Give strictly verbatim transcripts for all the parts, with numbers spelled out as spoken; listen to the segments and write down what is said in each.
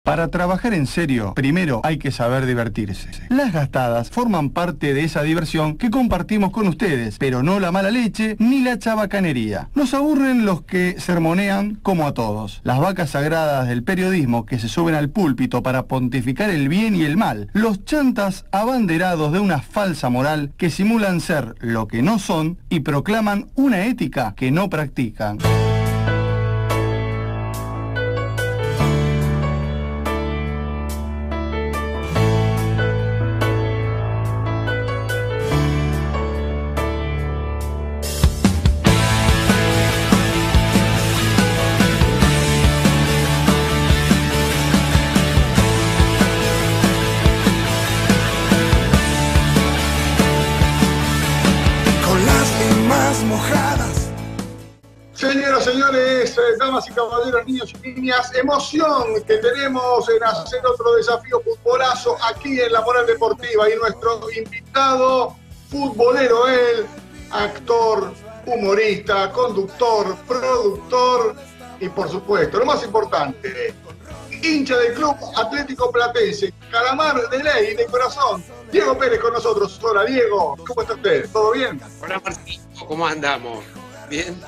Para trabajar en serio, primero hay que saber divertirse. Las gastadas forman parte de esa diversión que compartimos con ustedes, pero no la mala leche ni la chabacanería. Nos aburren los que sermonean como a todos. Las vacas sagradas del periodismo que se suben al púlpito para pontificar el bien y el mal. Los chantas abanderados de una falsa moral que simulan ser lo que no son y proclaman una ética que no practican. Señoras, señores, damas y caballeros, niños y niñas, emoción que tenemos en hacer otro desafío futbolazo aquí en La Moral Deportiva. Y nuestro invitado futbolero, él, actor, humorista, conductor, productor y, por supuesto, lo más importante, hincha del Club Atlético Platense, calamar de ley, de corazón, Diego Pérez con nosotros. Hola, Diego, ¿cómo está usted? ¿Todo bien? Hola, Marcito, ¿cómo andamos? ¿Bien?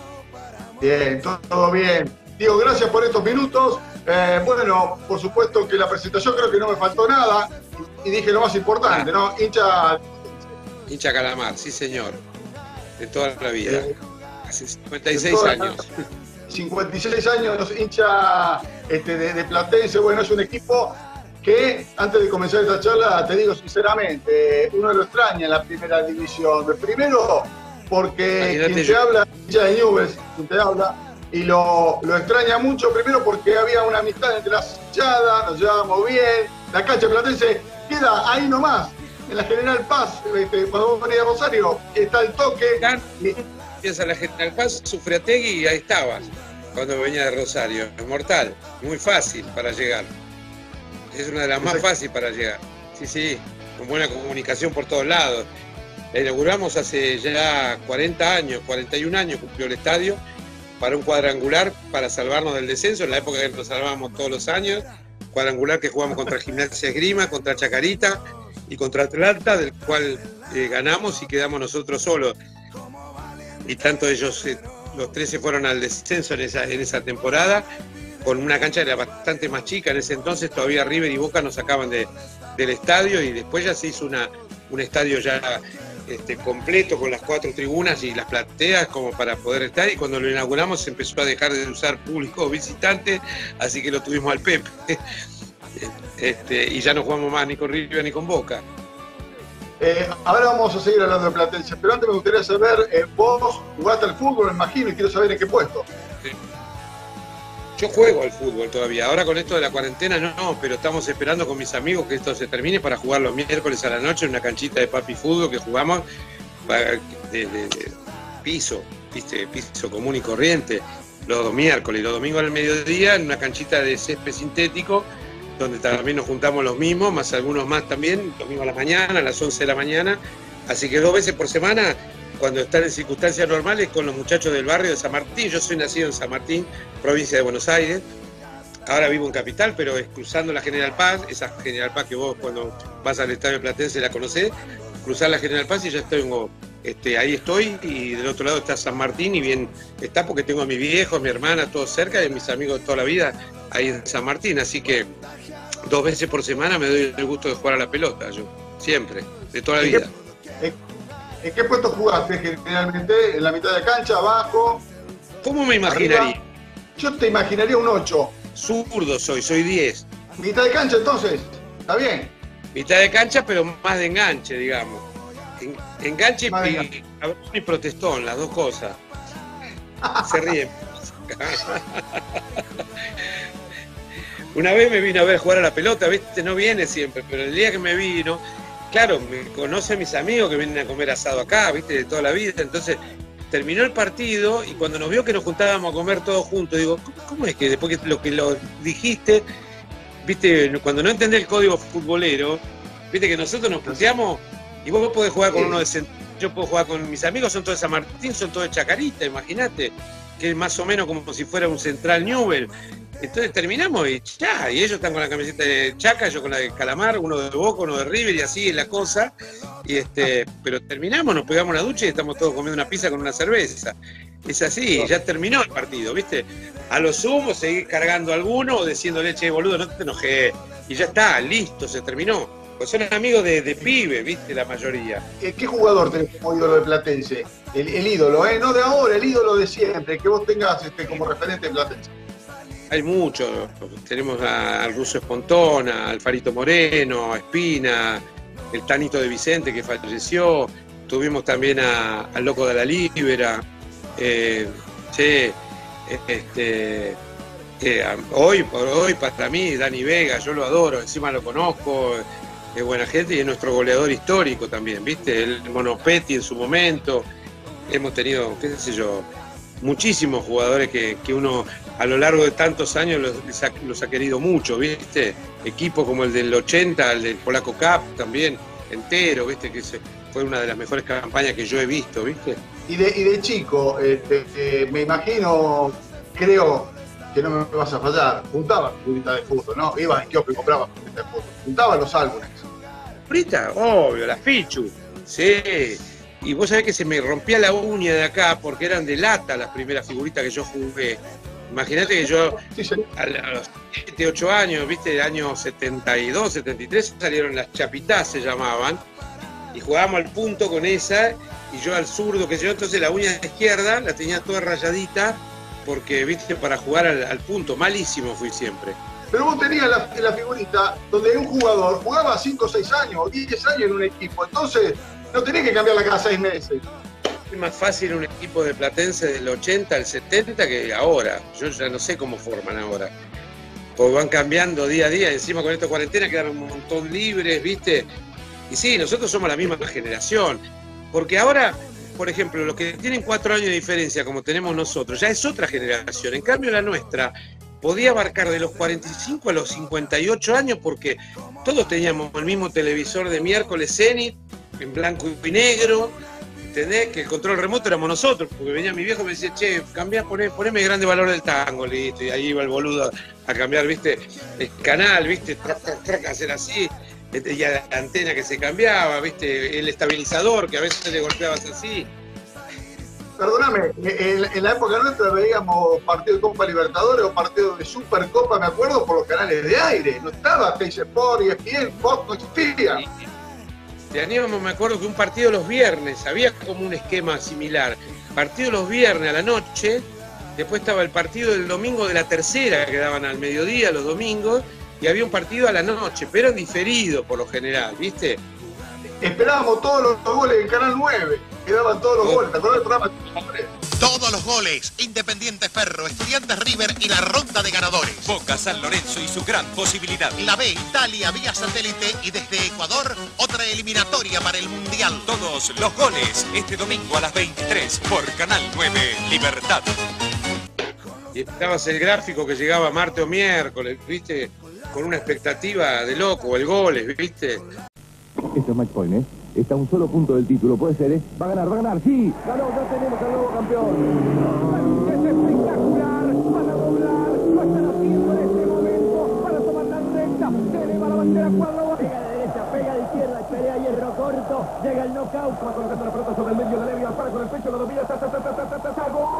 Bien, todo, todo bien. Diego, gracias por estos minutos. Eh, bueno, por supuesto que la presentación creo que no me faltó nada. Y dije lo más importante, ah. ¿no? Hincha... Hincha calamar, sí señor. De toda la vida. Eh, Hace cincuenta y seis años. cincuenta y seis años, hincha este, de, de Platense. Bueno, es un equipo que, antes de comenzar esta charla, te digo sinceramente, uno lo extraña en la primera división. Primero, porque Imagínate quien yo. te habla, hincha de Newell's, quien te habla, y lo, lo extraña mucho, primero porque había una amistad entre las hinchadas, nos llevábamos bien, la cancha platense queda ahí nomás, en la General Paz, este, cuando vos venís a Rosario, está el toque. Empieza la General Paz, Sufriategui y ahí estabas, cuando venía de Rosario. Es mortal, muy fácil para llegar. Es una de las más fáciles para llegar. Sí, sí, con buena comunicación por todos lados. La inauguramos hace ya cuarenta años, cuarenta y un años cumplió el estadio, para un cuadrangular para salvarnos del descenso, en la época que nos salvábamos todos los años, cuadrangular que jugamos contra Gimnasia Esgrima, contra Chacarita y contra Atlanta, del cual eh, ganamos y quedamos nosotros solos. Y tanto ellos, eh, los tres se fueron al descenso en esa, en esa temporada, con una cancha que era bastante más chica en ese entonces, todavía River y Boca nos sacaban de, del estadio y después ya se hizo una, un estadio ya... Este, completo con las cuatro tribunas y las plateas como para poder estar, y cuando lo inauguramos se empezó a dejar de usar público visitante, así que lo tuvimos al Pep. Este, y ya no jugamos más ni con River ni con Boca. Eh, ahora vamos a seguir hablando de Platense, pero antes me gustaría saber, eh, vos jugaste al fútbol, me imagino, y quiero saber en qué puesto. Sí. Yo juego al fútbol todavía, ahora con esto de la cuarentena no, no, pero estamos esperando con mis amigos que esto se termine para jugar los miércoles a la noche en una canchita de papi fútbol que jugamos para, de, de, de piso, ¿viste? Piso común y corriente, los miércoles, los domingos al mediodía en una canchita de césped sintético, donde también nos juntamos los mismos, más algunos más también, domingo a la mañana, a las once de la mañana, así que dos veces por semana, cuando están en circunstancias normales, con los muchachos del barrio de San Martín. Yo soy nacido en San Martín, provincia de Buenos Aires. Ahora vivo en Capital, pero es cruzando la General Paz, esa General Paz que vos cuando vas al Estadio Platense la conocés, cruzar la General Paz y ya estoy, este, ahí estoy, y del otro lado está San Martín, y bien está porque tengo a mis viejos, mi hermana, todos cerca, y a mis amigos de toda la vida ahí en San Martín. Así que dos veces por semana me doy el gusto de jugar a la pelota, yo, siempre, de toda la vida. ¿En qué puesto jugaste generalmente? ¿En la mitad de cancha, abajo? ¿Cómo me imaginaría? Arriba? Yo te imaginaría un ocho. Zurdo soy, soy diez. ¿Mitad de cancha entonces? ¿Está bien? Mitad de cancha, pero más de enganche, digamos. En, enganche y, y, y protestón, las dos cosas. Se ríen. Una vez me vino a ver jugar a la pelota, ¿viste? No viene siempre, pero el día que me vino... Claro, me conoce a mis amigos que vienen a comer asado acá, viste, de toda la vida. Entonces, terminó el partido y cuando nos vio que nos juntábamos a comer todos juntos, digo, ¿cómo, cómo es que después que lo que lo dijiste, viste, cuando no entendés el código futbolero, viste que nosotros nos puteamos y vos podés jugar con uno de Central, yo puedo jugar con mis amigos, son todos de San Martín, son todos de Chacarita, imagínate, que es más o menos como si fuera un Central Newell. Entonces terminamos y ya, y ellos están con la camiseta de Chaca, yo con la de Calamar, uno de Boca, uno de River y así es la cosa. Y este, pero terminamos, nos pegamos una ducha y estamos todos comiendo una pizza con una cerveza. Es así, ya terminó el partido, ¿viste? A lo sumo seguir cargando a alguno o diciéndole, che, boludo, no te enojes. Y ya está, listo, se terminó. Pues son amigos de, de pibe, ¿viste? La mayoría. ¿Qué jugador tenés como ídolo de Platense? El, el ídolo, ¿eh? No de ahora, el ídolo de siempre, que vos tengas este, como referente de Platense. Hay muchos, tenemos a- al Ruso Espontona, al Farito Moreno, a Espina, el Tanito de Vicente que falleció, tuvimos también a- al Loco de la Libera, eh, che, este, eh, a- hoy por hoy para mí Dani Vega, yo lo adoro, encima lo conozco, es buena gente y es nuestro goleador histórico también, ¿viste? El Monopetti en su momento, hemos tenido, qué sé yo, muchísimos jugadores que, que uno a lo largo de tantos años los, los, ha, los ha querido mucho, ¿viste? Equipos como el del ochenta, el del Polaco Cup también, entero, ¿viste? Que se, fue una de las mejores campañas que yo he visto, ¿viste? Y de, y de chico, este, eh, me imagino, creo que no me vas a fallar, juntaba figuritas de fútbol, ¿no? Ibas al kiosco y comprabas figuritas de fútbol, juntaba los álbumes. Ahorita, obvio, las Fichu, sí. Y vos sabés que se me rompía la uña de acá porque eran de lata las primeras figuritas que yo jugué. Imagínate que yo Sí, sí. a los siete, ocho años, viste, el año setenta y dos, setenta y tres salieron las chapitas, se llamaban, y jugábamos al punto con esa, y yo al zurdo, que yo, entonces la uña izquierda la tenía toda rayadita, porque, viste, para jugar al, al punto, malísimo fui siempre. Pero vos tenías la, la figurita donde un jugador jugaba cinco, seis años o diez años en un equipo, entonces no tenías que cambiarla cada seis meses. Es más fácil un equipo de Platense del ochenta al setenta que ahora. Yo ya no sé cómo forman ahora. Porque van cambiando día a día. Encima con esta cuarentena quedaron un montón libres, ¿viste? Y sí, nosotros somos la misma generación. Porque ahora, por ejemplo, los que tienen cuatro años de diferencia, como tenemos nosotros, ya es otra generación. En cambio, la nuestra podía abarcar de los cuarenta y cinco a los cincuenta y ocho años porque todos teníamos el mismo televisor de miércoles Zenit, en blanco y negro. ¿Entendés? Que el control remoto éramos nosotros, porque venía mi viejo y me decía, che, cambiá, poné, poneme el grande valor del tango, listo, y ahí iba el boludo a cambiar, viste, el canal, viste, trac, trac, trac, hacer así, y la antena que se cambiaba, viste, el estabilizador, que a veces le golpeabas así. Perdóname, en, en la época nuestra veíamos partidos de Copa Libertadores o partidos de Supercopa, me acuerdo, por los canales de aire, no estaba Teis Sport, E S P N, Fox, no existía. Teníamos, me acuerdo que un partido los viernes, había como un esquema similar. Partido los viernes a la noche, después estaba el partido del domingo de la tercera, que daban al mediodía los domingos, y había un partido a la noche, pero diferido por lo general, ¿viste? Esperábamos todos los, los goles en Canal nueve, quedaban todos los Oh. goles, ¿te acuerdas del programa? Todos los goles, Independiente Ferro, Estudiantes River y la ronda de ganadores. Boca San Lorenzo y su gran posibilidad. La B, Italia, vía satélite y desde Ecuador, otra eliminatoria para el Mundial. Todos los goles este domingo a las veintitrés por Canal nueve Libertad. Y estabas el gráfico que llegaba martes o miércoles, ¿viste? Con una expectativa de loco, el goles, ¿viste? Esto es match point, ¿eh? Está a un solo punto del título, puede ser, ¿eh? Va a ganar, va a ganar, sí. Ganó, ya tenemos al nuevo campeón. Es espectacular, van a doblar, lo están haciendo en este momento, para tomar la recta, se eleva la bandera cuadro, pega de derecha, pega de izquierda, pelea hierro corto, llega el knockout, va colocando la pelota sobre el medio de Levy, para con el pecho, lo domina, ta, ta, ta, ta, ta, ta, ta, ta, gol.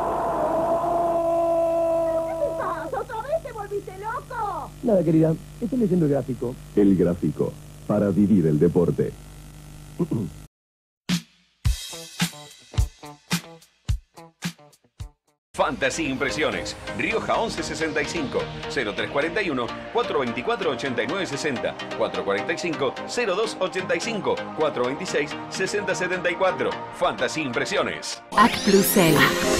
¿Qué pasa? ¿Otra vez te volviste loco? Nada, querida, estoy leyendo el gráfico. El gráfico, para vivir el deporte. Fantasy Impresiones, Rioja once sesenta y cinco, cero tres cuarenta y uno, cuatrocientos veinticuatro, ochenta y nueve sesenta, cuatrocientos cuarenta y cinco, cero dos ochenta y cinco, cuatrocientos veintiséis, sesenta setenta y cuatro. Fantasy Impresiones. Acplusel.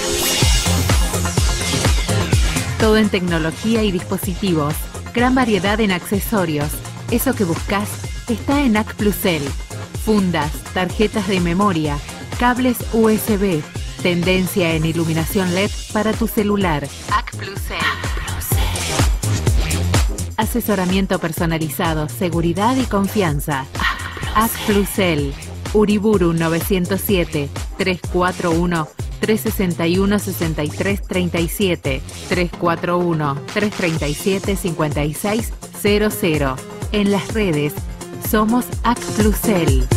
Todo en tecnología y dispositivos. Gran variedad en accesorios. Eso que buscas está en Acplusel. Fundas, tarjetas de memoria, cables U S B. Tendencia en iluminación L E D para tu celular. Acplusel. Asesoramiento personalizado, seguridad y confianza. Acplusel. Uriburu novecientos siete, trescientos cuarenta y uno, tres seis uno, seis tres tres siete, tres cuatro uno, tres tres siete, cinco seis cero cero. En las redes somos Acplusel.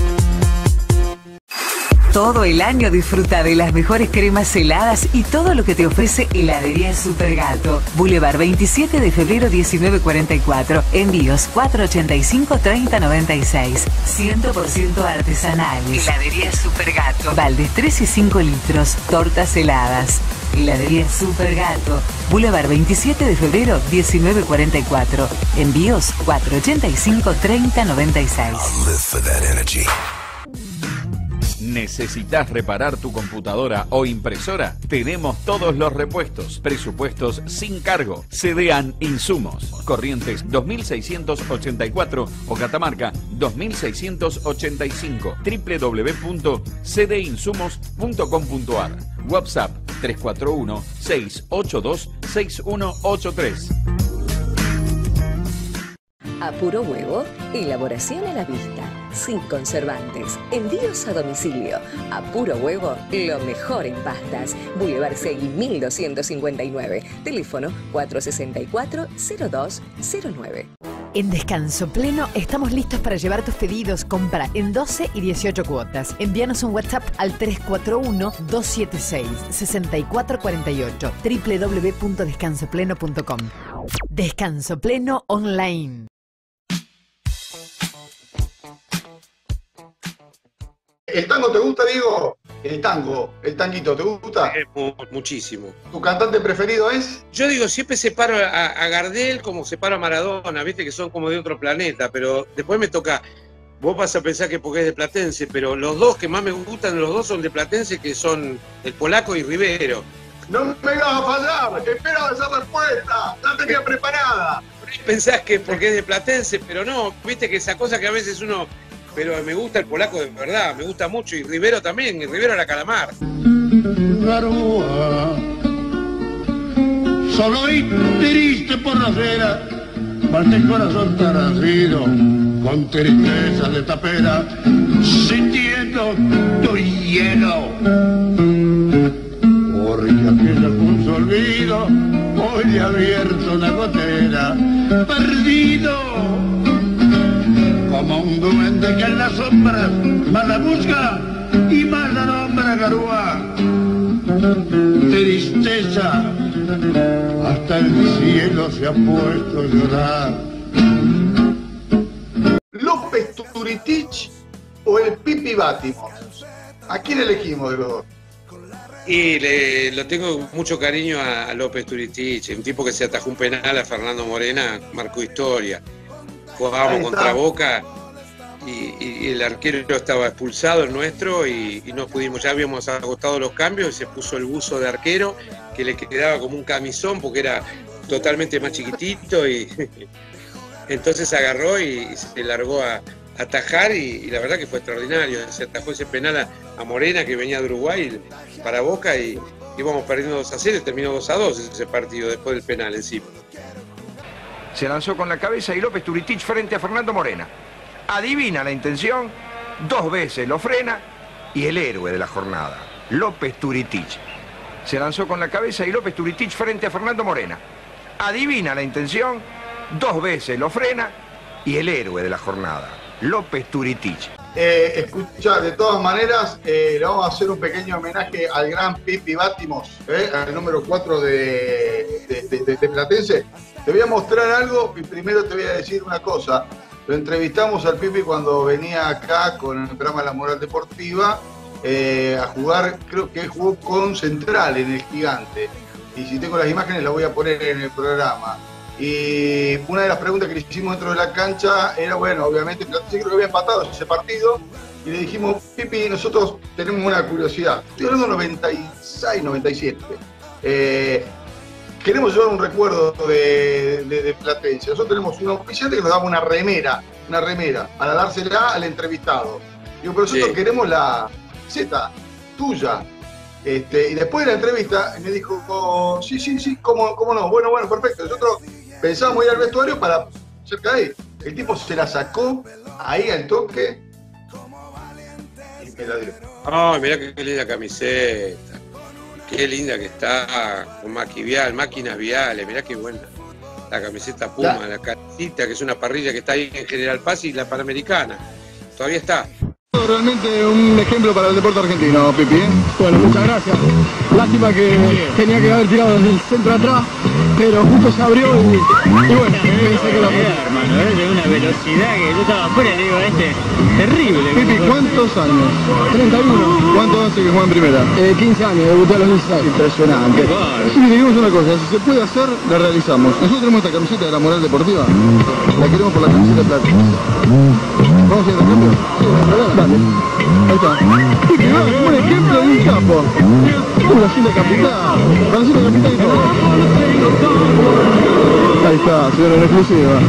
Todo el año disfruta de las mejores cremas heladas y todo lo que te ofrece Heladería Supergato. Boulevard veintisiete de febrero diecinueve cuarenta y cuatro. Envíos cuatro ochenta y cinco, treinta noventa y seis. cien por ciento artesanales. Heladería Supergato. Baldes tres y cinco litros. Tortas heladas. Heladería Supergato. Boulevard veintisiete de febrero diecinueve cuarenta y cuatro. Envíos cuatro ochenta y cinco, treinta noventa y seis. ¿Necesitas reparar tu computadora o impresora? Tenemos todos los repuestos, presupuestos sin cargo. Cedean Insumos. Corrientes dos mil seiscientos ochenta y cuatro o Catamarca dos mil seiscientos ochenta y cinco. doble u doble u doble u punto c d insumos punto com punto a r. WhatsApp tres cuatro uno, seis ocho dos, seis uno ocho tres. A Puro Huevo, elaboración a la vista, sin conservantes, envíos a domicilio. A Puro Huevo, lo mejor en pastas. Boulevard Segui mil doscientos cincuenta y nueve, teléfono cuatro seis cuatro, cero dos cero nueve. En Descanso Pleno estamos listos para llevar tus pedidos. Compra en doce y dieciocho cuotas. Envíanos un WhatsApp al tres cuatro uno, dos siete seis, seis cuatro cuatro ocho. doble u doble u doble u punto descanso pleno punto com. Descanso Pleno Online. ¿El tango te gusta, Diego? El tango, el tanguito, ¿te gusta? Eh, muchísimo. ¿Tu cantante preferido es? Yo digo, siempre separo a, a Gardel como separo a Maradona, viste que son como de otro planeta, pero después me toca, vos vas a pensar que porque es de Platense, pero los dos que más me gustan, los dos son de Platense, que son el Polaco y Rivero. No me vas a fallar, esperaba esa respuesta, la tenía preparada. Pensás que porque es de Platense, pero no, viste que esa cosa que a veces uno... Pero me gusta el Polaco de verdad, me gusta mucho, y Rivero también, y Rivero era Calamar. Garúa, solo y triste por la acera, parte el corazón tarascido, con tristeza de tapera, sintiendo tu hielo. Porque aquella con su olvido, hoy le ha abierto una gotera, perdido. Como un duende que en las sombras más la busca y más la nombra Garúa. Tristeza, hasta el cielo se ha puesto a llorar. ¿López Turitich o el Pipi Bátimos? ¿A quién elegimos de los dos? Y le, lo tengo mucho cariño a, a López Turitich, un tipo que se atajó un penal a Fernando Morena, marcó historia. Jugábamos contra Boca y, y el arquero estaba expulsado, el nuestro, y, y no pudimos, ya habíamos agotado los cambios y se puso el buzo de arquero que le quedaba como un camisón porque era totalmente más chiquitito, y entonces agarró y, y se largó a, a atajar y, y la verdad que fue extraordinario. Se atajó ese penal a, a Morena, que venía de Uruguay para Boca, y íbamos perdiendo dos a cero y terminó dos a dos ese partido después del penal encima. Se lanzó con la cabeza y López Turitich frente a Fernando Morena. Adivina la intención, dos veces lo frena y el héroe de la jornada, López Turitich. Se lanzó con la cabeza y López Turitich frente a Fernando Morena. Adivina la intención, dos veces lo frena y el héroe de la jornada, López Turitich. Eh, escucha, de todas maneras, eh, le vamos a hacer un pequeño homenaje al gran Pipi Bátimos, eh, al número cuatro de, de, de, de, de Platense. Te voy a mostrar algo y primero te voy a decir una cosa. Lo entrevistamos al Pipi cuando venía acá con el programa La Moral Deportiva eh, a jugar, creo que jugó con Central en el Gigante. Y si tengo las imágenes las voy a poner en el programa. Y una de las preguntas que le hicimos dentro de la cancha era, bueno, obviamente Platense creo que había empatado ese partido. Y le dijimos, Pipi, nosotros tenemos una curiosidad. Estoy hablando de noventa y seis, noventa y siete. Eh, Queremos llevar un recuerdo de, de, de Platense. Nosotros tenemos un auspiciante que nos daba una remera, una remera, para dársela al entrevistado. Digo, pero nosotros sí queremos la Z tuya. Este, y después de la entrevista me dijo, oh, sí, sí, sí, ¿cómo, cómo no? Bueno, bueno, perfecto. Nosotros pensábamos ir al vestuario para cerca de ahí. El tipo se la sacó ahí al toque y me la dio. Ay, mirá qué linda camiseta. Qué linda que está con Maki Vial, máquinas viales, mirá qué buena. La camiseta Puma, la, la casita, que es una parrilla que está ahí en General Paz, y la Panamericana. Todavía está. Realmente un ejemplo para el deporte argentino, Pipi. ¿eh? Bueno, muchas gracias. Lástima que tenía que haber tirado desde el centro atrás, pero justo se abrió y, y bueno, pensé que la podía. Hermano, es de una velocidad que yo estaba afuera, digo, este, terrible. Pipi, ¿cuántos años? treinta y uno. ¿Cuántos hace que juega en primera? Eh, quince años, debuté a los dieciséis. Impresionante. Sí, le digamos una cosa, si se puede hacer, la realizamos. Nosotros tenemos esta camiseta de la Moral Deportiva, la queremos por la camiseta de plata. ¿Vamos a ir al cambio? Sí, no hay problema. Dale. Ahí está. Pipi, va, un ejemplo de un capo. Una cinta capital. Para cinta capital y todo. Ahí está, señor, en exclusiva.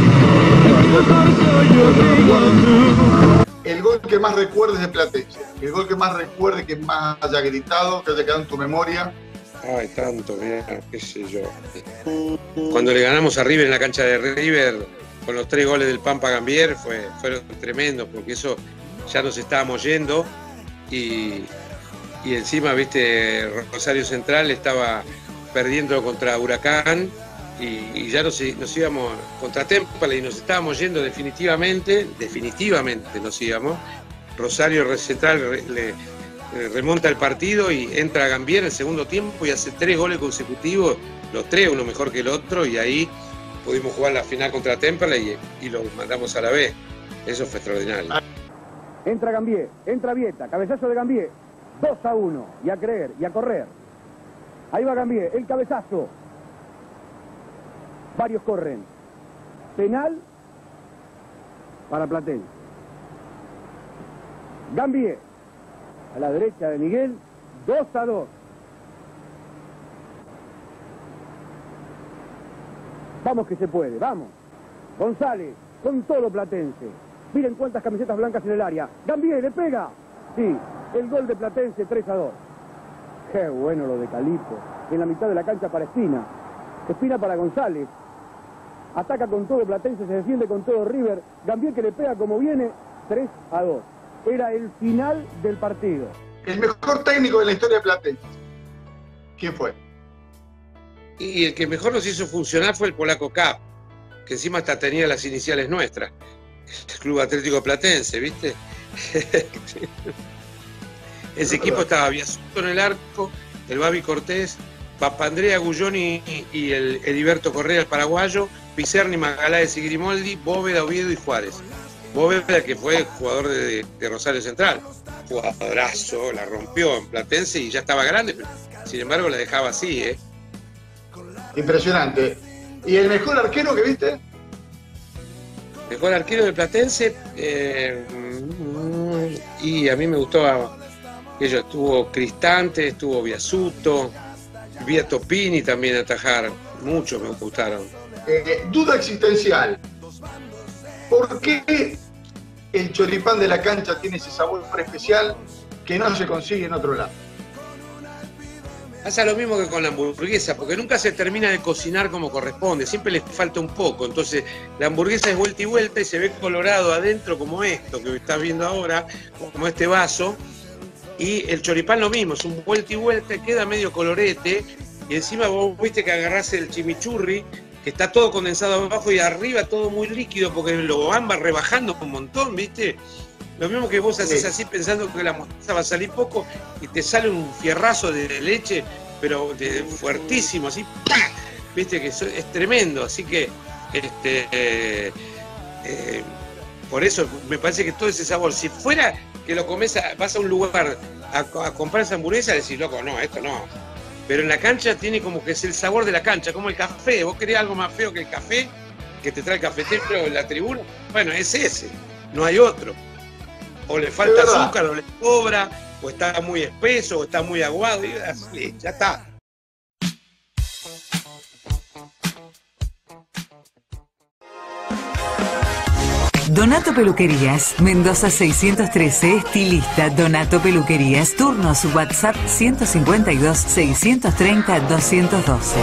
El gol que más recuerdes de Platense, el gol que más recuerdes, que más haya gritado, que haya quedado en tu memoria. Ay, tanto, mira, qué sé yo. Cuando le ganamos a River en la cancha de River, con los tres goles del Pampa Gambier, fue, fueron tremendos, porque eso ya nos estábamos yendo, y, y encima, viste, Rosario Central estaba perdiendo contra Huracán, y, y ya nos, nos íbamos contra Temple y nos estábamos yendo definitivamente, definitivamente nos íbamos. Rosario Central re, le, le remonta el partido y entra Gambier en el segundo tiempo y hace tres goles consecutivos, los tres, uno mejor que el otro, y ahí pudimos jugar la final contra Temple y, y lo mandamos a la B. Eso fue extraordinario. Entra Gambier, entra Vieta, cabezazo de Gambier, dos a uno, y a creer, y a correr. Ahí va Gambier, el cabezazo. Varios corren. Penal para Platense. Gambier, a la derecha de Miguel, dos a dos. Vamos que se puede, vamos. González, con todo Platense. Miren cuántas camisetas blancas en el área. Gambier, le pega. Sí, el gol de Platense, tres a dos. Qué bueno lo de Calipo. En la mitad de la cancha para Espina. Espina para González. Ataca con todo Platense, se defiende con todo River. Gambier que le pega como viene, tres a dos. Era el final del partido. El mejor técnico de la historia de Platense. ¿Quién fue? Y el que mejor nos hizo funcionar fue el polaco Cap, que encima hasta tenía las iniciales nuestras. El Club Atlético Platense, ¿viste? Ese equipo estaba Biasuto en el arco, el Babi Cortés, Papandrea Guglioni y el Heriberto Correa, el paraguayo, Picerni, Magaláes y Grimoldi, Bóveda, Oviedo y Juárez. Bóveda, que fue jugador de, de Rosario Central, jugadorazo, la rompió en Platense y ya estaba grande, pero sin embargo la dejaba así, ¿eh? Impresionante. ¿Y el mejor arquero que viste? Mejor arquero de Platense, eh, y a mí me gustó, ellos estuvo Cristante, estuvo Biasuto, vi a Topini también atajar, muchos me gustaron. Eh, duda existencial. ¿Por qué el choripán de la cancha tiene ese sabor especial que no se consigue en otro lado? Pasa lo mismo que con la hamburguesa, porque nunca se termina de cocinar como corresponde, siempre le falta un poco, entonces la hamburguesa es vuelta y vuelta y se ve colorado adentro como esto que estás viendo ahora, como este vaso, y el choripán lo mismo, es un vuelta y vuelta, queda medio colorete, y encima vos viste que agarrás el chimichurri, que está todo condensado abajo y arriba todo muy líquido, porque lo van rebajando un montón, ¿viste? Lo mismo que vos haces así pensando que la mostaza va a salir poco y te sale un fierrazo de leche, pero de, fuertísimo, así, ¡pah! Viste que es, es tremendo, así que este, eh, eh, por eso me parece que todo ese sabor, si fuera que lo comes, a, vas a un lugar a, a comprar esa hamburguesa, decís, loco, no, esto no. Pero en la cancha tiene como que es el sabor de la cancha, como el café. ¿Vos querés algo más feo que el café que te trae el cafetero en la tribuna? Bueno, es ese, no hay otro. O le falta azúcar, o le sobra, o está muy espeso, o está muy aguado, y así, ya está. Donato Peluquerías, Mendoza seiscientos trece, estilista Donato Peluquerías, turnos WhatsApp ciento cincuenta y dos, seiscientos treinta, doscientos doce.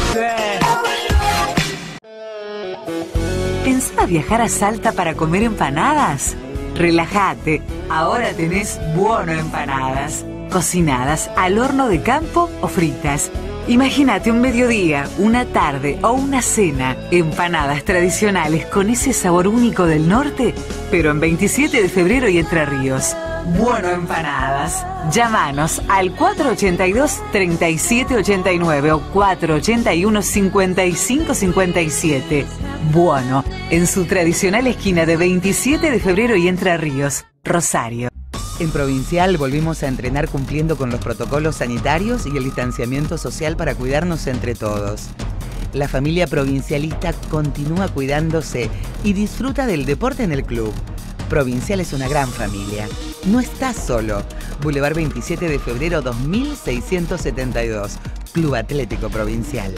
¿Pensás viajar a Salta para comer empanadas? Relájate, ahora tenés Buono Empanadas. cocinadas al horno de campo o fritas. Imagínate un mediodía, una tarde o una cena, empanadas tradicionales con ese sabor único del norte, pero en veintisiete de febrero y Entre Ríos. Bueno Empanadas. Llámanos al cuatro ocho dos, tres siete ocho nueve o cuatro ocho uno, cinco cinco cinco siete. Bueno, en su tradicional esquina de veintisiete de febrero y Entre Ríos, Rosario. En Provincial volvimos a entrenar cumpliendo con los protocolos sanitarios y el distanciamiento social para cuidarnos entre todos. La familia provincialista continúa cuidándose y disfruta del deporte en el club. Provincial es una gran familia. No estás solo. Boulevard veintisiete de febrero dos mil seiscientos setenta y dos. Club Atlético Provincial.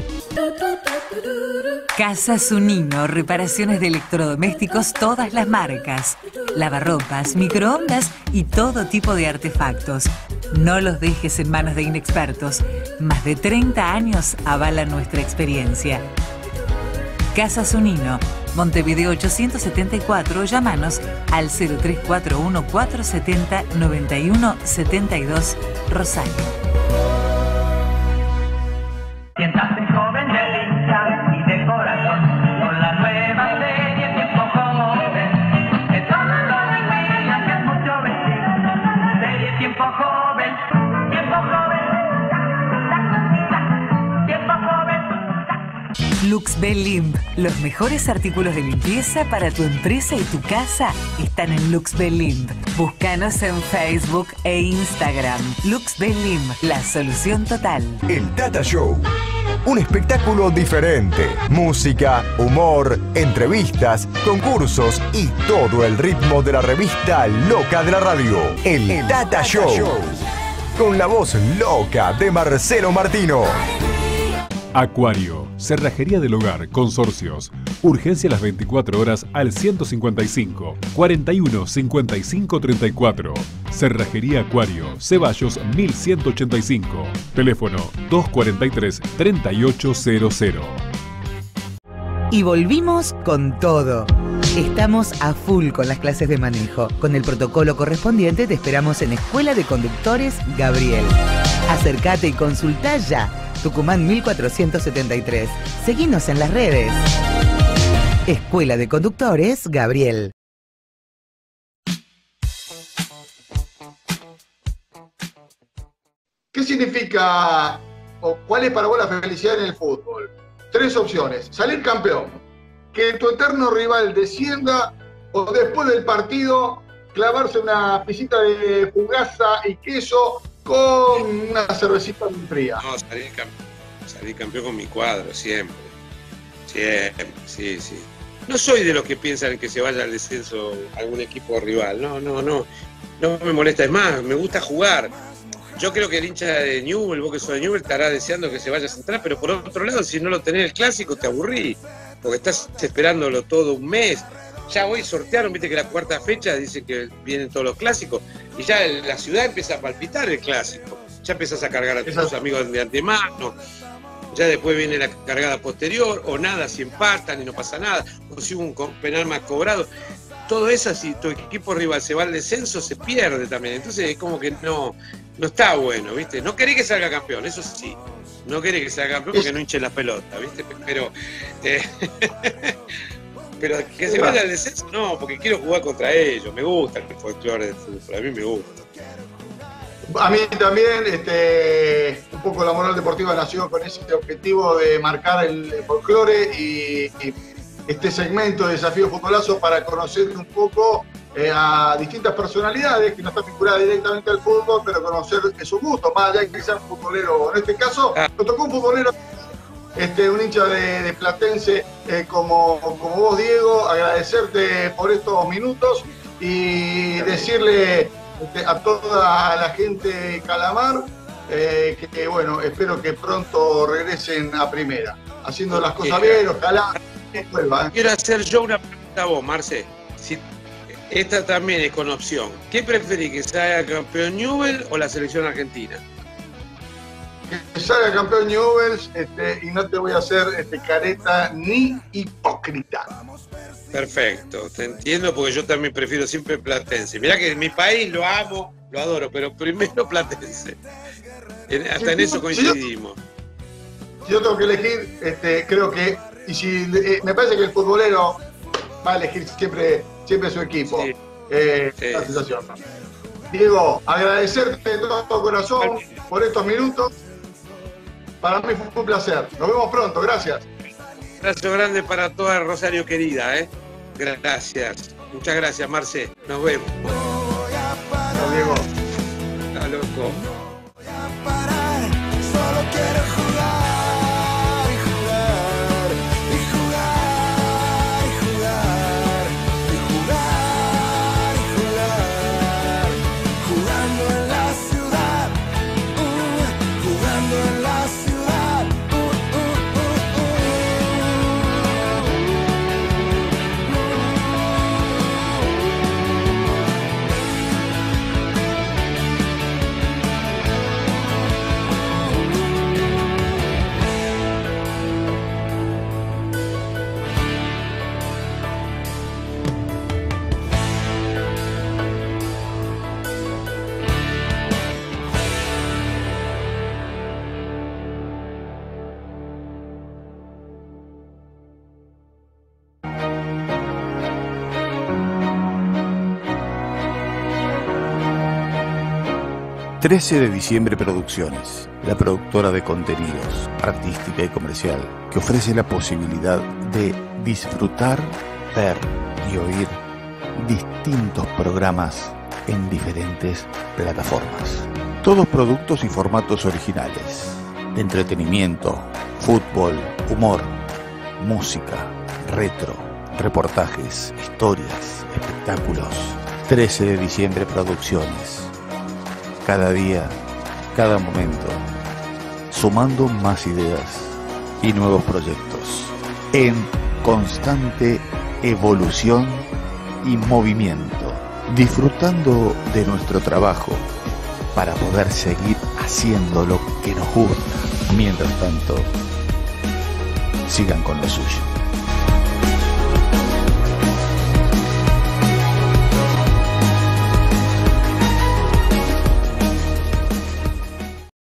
Casa Zunino, reparaciones de electrodomésticos, todas las marcas. Lavarropas, microondas y todo tipo de artefactos. No los dejes en manos de inexpertos. Más de treinta años avalan nuestra experiencia. Casa Zunino, Montevideo ochocientos setenta y cuatro, llámanos al cero tres cuatro uno, cuatro siete cero, nueve uno siete dos, Rosario. Siéntate joven de vista y de corazón, con la nueva serie Tiempo Joven. Es todo lo de que es mucho vestir. Serie Tiempo Joven, Tiempo Joven, Tiempo Joven. Lux Belimp, los mejores artículos de limpieza para tu empresa y tu casa están en Lux Belimp. Búscanos en Facebook e Instagram. Lux Belimp, la solución total. El Tata Show. Un espectáculo diferente. Música, humor, entrevistas, concursos y todo el ritmo de la revista loca de la radio. El, el Tata, Tata Show. Show. Con la voz loca de Marcelo Martino. Acuario, cerrajería del hogar, consorcios. Urgencia a las veinticuatro horas al ciento cincuenta y cinco, cuarenta y uno, cincuenta y cinco, treinta y cuatro. Cerrajería Acuario, Ceballos mil ciento ochenta y cinco. Teléfono dos cuarenta y tres, treinta y ocho cero cero. Y volvimos con todo. Estamos a full con las clases de manejo. Con el protocolo correspondiente te esperamos en Escuela de Conductores Gabriel. Acércate y consultá ya. Tucumán mil cuatrocientos setenta y tres. Seguinos en las redes. Escuela de Conductores Gabriel. ¿Qué significa o cuál es para vos la felicidad en el fútbol? Tres opciones. Salir campeón, que tu eterno rival descienda o después del partido clavarse una pisita de fugaza y queso con una cervecita muy fría. No, salí campeón, salí campeón con mi cuadro, siempre. Siempre, sí, sí. No soy de los que piensan que se vaya al descenso algún equipo rival, no, no, no. No me molesta, es más, me gusta jugar. Yo creo que el hincha de Newell, vos que sos de Newell, estará deseando que se vaya a Central, pero por otro lado, si no lo tenés el clásico, te aburrí, porque estás esperándolo todo un mes. Ya hoy sortearon, viste que la cuarta fecha dice que vienen todos los clásicos, y ya la ciudad empieza a palpitar el clásico. Ya empiezas a cargar a tus amigos de antemano, ya después viene la cargada posterior, o nada, si empatan y no pasa nada, o si hubo un penal más cobrado. Todo eso, si tu equipo rival se va al descenso, se pierde también. Entonces es como que no, no está bueno, ¿viste? No querés que salga campeón, eso sí. No querés que salga campeón porque no hinche las pelotas, ¿viste? Pero, eh, pero que se vaya al descenso, no, porque quiero jugar contra ellos. Me gusta el folclore del fútbol, a mí me gusta. A mí también, este, un poco la Moral Deportiva nació con ese objetivo de marcar el folclore y, y este segmento de Desafío Futbolazo para conocer un poco eh, a distintas personalidades que no están vinculadas directamente al fútbol, pero conocer su gusto, más allá de que sea un futbolero. En este caso, nos tocó un futbolero, este, un hincha de, de Platense eh, como, como vos, Diego, agradecerte por estos minutos y decirle este, a toda la gente de Calamar eh, que, que, bueno, espero que pronto regresen a primera, haciendo las cosas bien, ojalá. Quiero hacer yo una pregunta a vos, Marce. Si esta también es con opción. ¿Qué preferís, que salga campeón Newell's o la selección argentina? Que salga campeón Newell's, este, y no te voy a hacer este, careta ni hipócrita. Perfecto, te entiendo porque yo también prefiero siempre Platense. Mirá que en mi país lo amo, lo adoro, pero primero Platense. En, hasta en eso coincidimos. Si yo tengo que elegir, este, creo que, y si eh, me parece que el futbolero va a elegir siempre, siempre su equipo. Sí. Eh, sí. La sensación. Diego, agradecerte de todo corazón por estos minutos. Para mí fue un placer. Nos vemos pronto, gracias. Un abrazo grande para toda Rosario querida, ¿eh? Gracias. Muchas gracias, Marce. Nos vemos. Chao, Diego. Está loco. Solo quiero jugar y jugar y jugar y jugar y jugar y jugar, jugando en la ciudad, uh, jugando en la ciudad, uh, uh, uh, uh. trece de diciembre Producciones, la productora de contenidos, artística y comercial, que ofrece la posibilidad de disfrutar, ver y oír distintos programas en diferentes plataformas. Todos productos y formatos originales, de entretenimiento, fútbol, humor, música, retro, reportajes, historias, espectáculos. trece de diciembre Producciones. Cada día, cada momento, sumando más ideas y nuevos proyectos, en constante evolución y movimiento, disfrutando de nuestro trabajo para poder seguir haciendo lo que nos gusta. Mientras tanto, sigan con lo suyo.